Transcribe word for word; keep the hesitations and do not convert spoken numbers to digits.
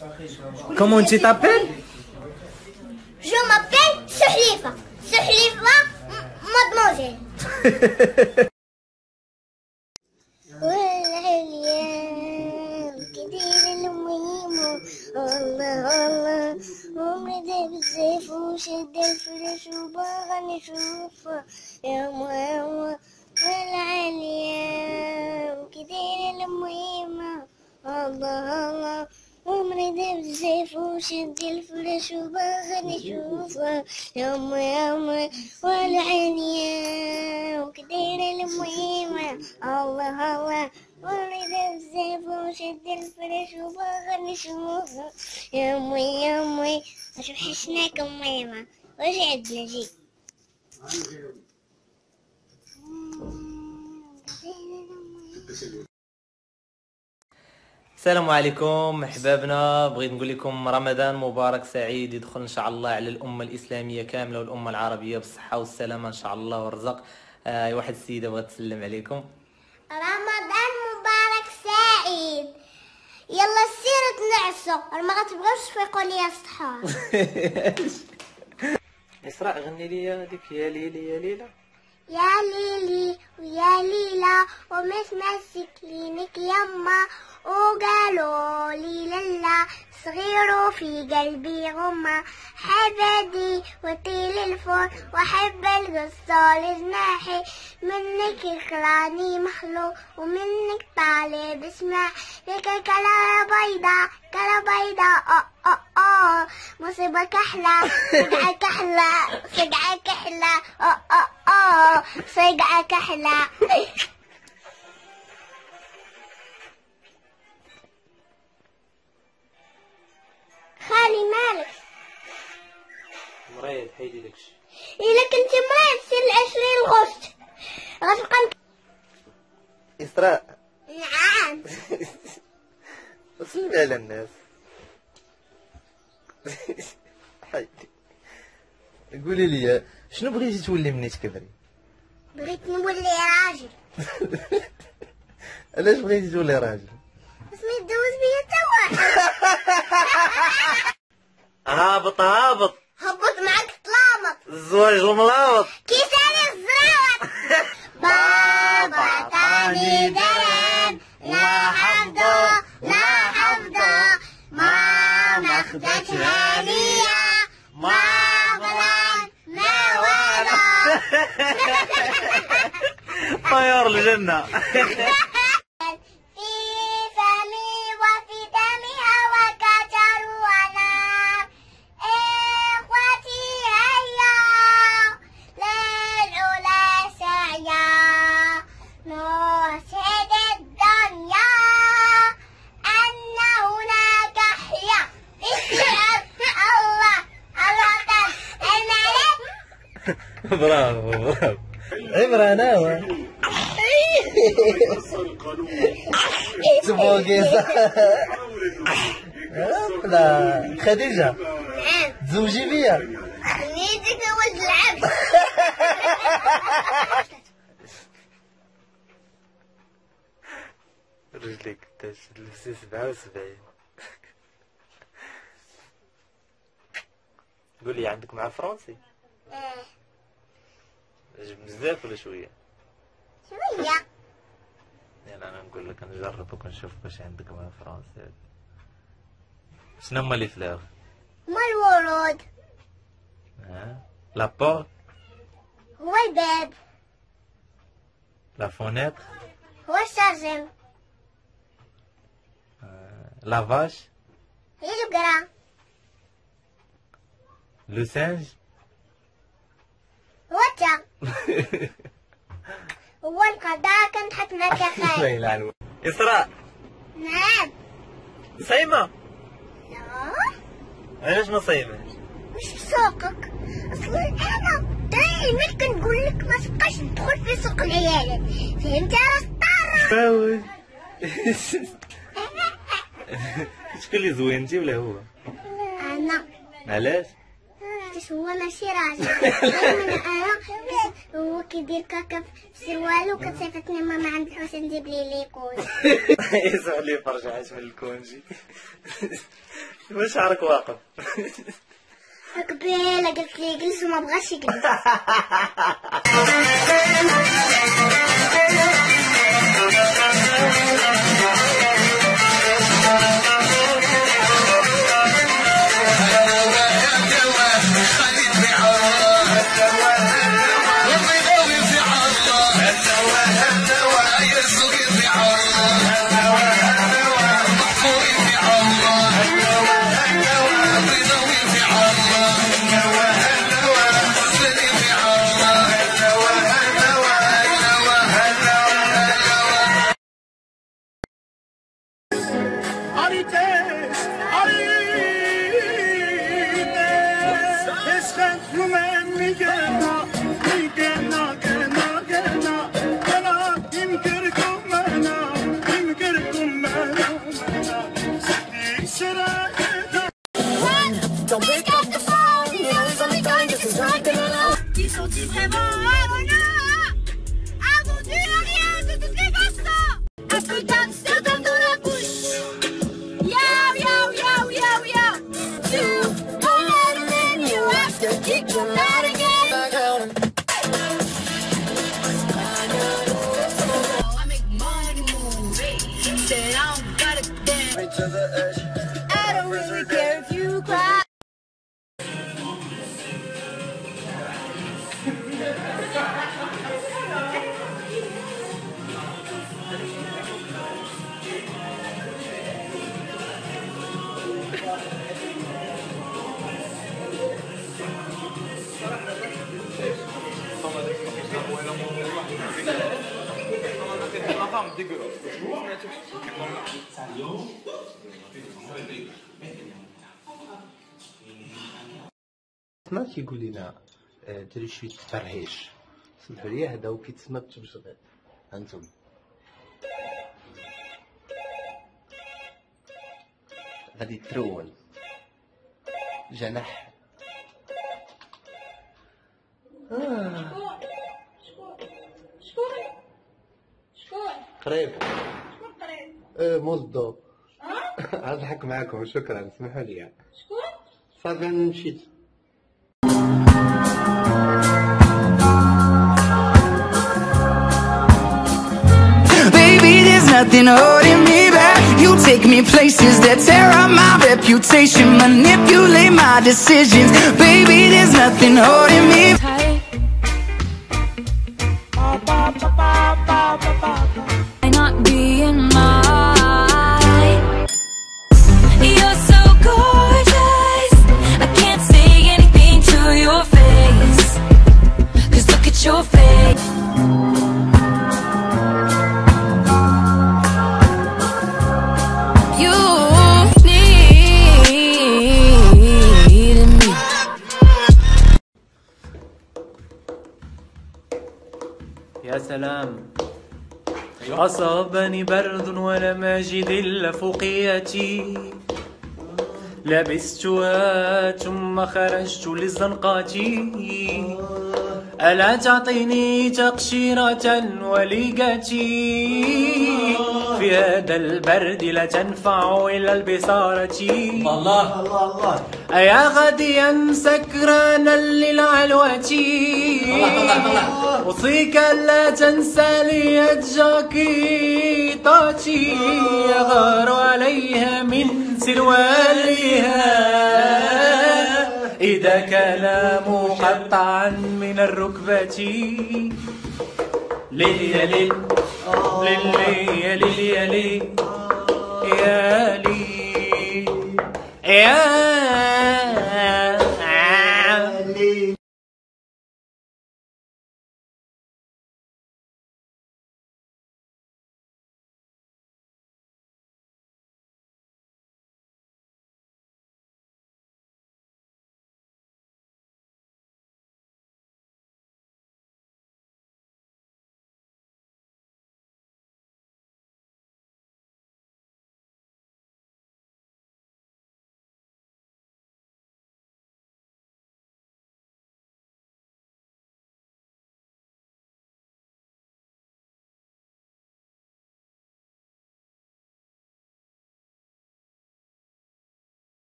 Comment tu t'appelles? Je m'appelle Souhlifa. Souhlifa, mademoiselle. والعليا كتير المهم الله الله عمري ده بالسيف وشد الفرش وبغى نشوفه يا ماما والعليا كتير المهم الله الله عمري ده بالسيف وشد الفرش وبغى نشوفه يا ماما والعليا وكتير المهم الله الله عمري ده بالسيف وشد الفرش وبغى نشوفه يا امي يا امي اشوف حشناكم ميمة وش عندنا جي. السلام عليكم احبابنا، بغيت نقول لكم رمضان مبارك سعيد يدخل ان شاء الله على الامه الاسلاميه كامله والامه العربيه بالصحه والسلامه ان شاء الله والرزق. آه واحد السيده بغات تسلم عليكم. رمضان مبارك سعيد. يلا سيروا تنعسوا ما غتبغيوش تفيقوا ليا الصحاب. اسراء غني لي هذيك يا ليلي يا ليلى يا ليلي ويا ليلى ومتمسك لينك يما وقالوا لي للا صغير في قلبي غمة حبدي وطيل الفور وحب القصة جناحي منك الخلاني مخلوق ومنك طالب اسمع لك كلا بيضة كلا بيضة اه اه اه مصيبك احلى صقعك احلى صقعك احلى اه اه اه صقعك احلى. خالي مالك؟ مريض حيدي داكشي. إلا كنتي مريض سير العشرين غشت غتبقى. إسراء. نعم. سلمي على الناس. حيدي قولي لي شنو بغيتي تولي مني تكبري؟ بغيت نولي راجل. علاش بغيتي تولي راجل؟ بس ما يتزوج بيا تا واحد. هابط هابط هبط معك طلامط الزواج الملاوط كيساني الزراوط. بابا عطاني درهم لا حفظه لا حفظه ماما خدتها ليا ما ظلام ما والو. طيار الجنة. برافو برافو عبرة ناوى تبوكي لا خديجة تزوجي بيا نيتي تزوج العبد. رجليك تاش لبسي سبعة وسبعين. قولي عندك مع فرنسي؟ ايه بزاف ولا شوية؟ شوية. يعني أنا نقول لك نجربك ونشوف واش عندك مع فرنسي. شنو هما لي فلاغ؟ هما الورود. ها لا بورت هو الباب. لا فونيتر هو الشاجم. لا فاش هي البقرة. لو سانج هو التا. هو القضاء كنت حتمك يا خالي. إسراء. نعم. صايمة؟ لا. علاش ما صايماش؟ مش في سوقك. أصلا أنا دايما كنقول لك ما تبقاش تدخل في سوق العيالات. فهمت يا راسطارة؟ فاول. شكون اللي زوين انتي ولا هو؟ أنا. علاش؟ شفتش هو ماشي راجل. دايما انا هو كيدير كاكا في سروالو وكتصيفطني ماما عند الحسين جيب لي ليكوز. يسمع لي فرجعت من الكونجي. واش شعرك واقف؟ قبيله قلت لي جلس وما بغاش يجلس. Don't pick up the phone, you know he's only going just as right to know. Ils sont vraiment avant de rien de toutes les bastos. Un peu d'Amsterdam dans la bouche. Yo, yo, yo, yo, yo. You want and then you have to kick them out again. I make money move. Said I don't gotta dance. Right to the edge. I don't really care if you cry. ما كيقول لنا ديري شويه تفرهيش. سمحوا لي هذا هو كيتسمى بالتبجغيط. هانتوما غادي ترول جناح. آه. شكون شكون شكون قريب شكون قريب؟ اه موظف. ها؟ غنضحك معاكم شكرا. سمحوا لي شكون؟ صافي انا مشيت. Baby, there's nothing holding me back. You take me places that tear up my reputation, manipulate my decisions. Baby, there's nothing holding me tight. Not being mine. You're so gorgeous, I can't say anything to your face. 'Cause look at your face. You needed me. يا سلام. أصابني برد ولم أجد إلا فوقيتي، لبستها ثم خرجت للزنقات. ألا تعطيني تقشيرة وليقتي، في هذا البرد لا تنفع إلا البصارة. الله الله الله. أيا غاديا سكرانا للعلوة، أوصيك لا تنسى لي الجاكيطاتي، يغار عليها من سروالها إذا كان مقطعا من الركبة. ليل يا ليل ليل يا ليل يا ليل يا ليل يا